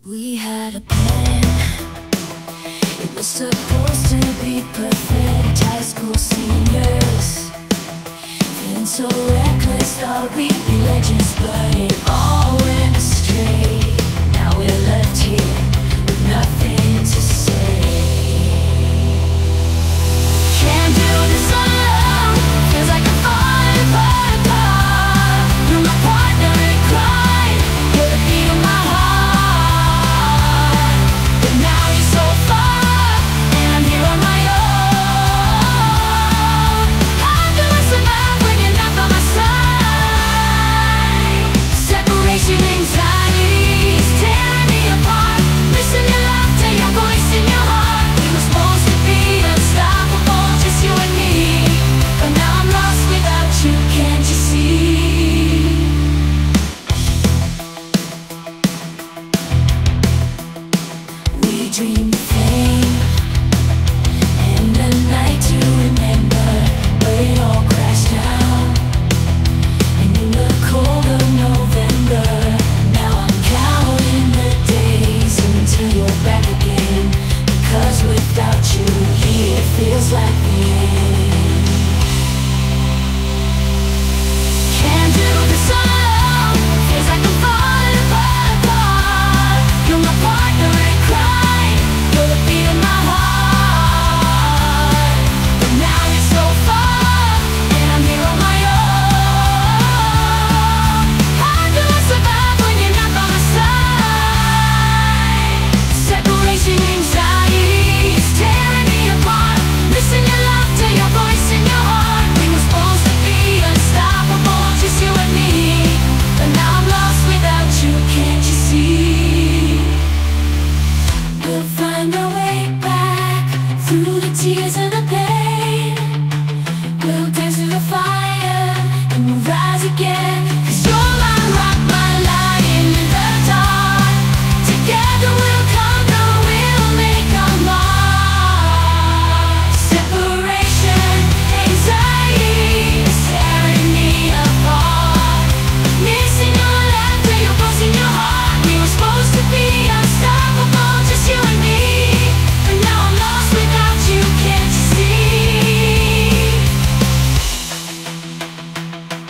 We had a plan. It was supposed to be perfect. High school seniors, feeling so reckless, thought we'd be legends, but it all went astray. Now we're left here with nothing to say. Can't do this alone, feels like I'm falling apart. You're my partner in crime, you're the beat of my heart. But now you're so far, and I'm here on my own. How do I survive when you're not by my side? Separation anxiety's tearing me apart. Missing your laughter, your voice in your heart. We were supposed to be unstoppable, just you and me. But now I'm lost without you, can't you see? We dreamed of fame and a night to remember, but it all crashed down. And in the cold of November, now I'm counting the days until you're back again. Because without you here, it feels like the end. Can't do this alone, feels like I'm falling apart. You're my partner in crime, you're the beat of my heart. But now you're so far, and I'm here on my own. How do I survive when you're not by my side? Separation anxiety's tearing me apart. Missing your laughter, your voice in your heart. We were supposed to be unstoppable, just you and me. But now I'm lost without you, can't you see? We'll find our way back through the tears and the pain. We'll dance through the fire and we'll rise again. 'Cause you're my rock, my lion in the dark. Together we'll conquer, we'll make a mark. Separation anxiety is tearing me apart. Missing your laughter, your voice in your heart. We were supposed to be unstoppable, just you and me. But now I'm lost without you, can't you see?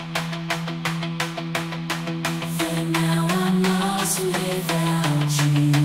For now I'm lost without you.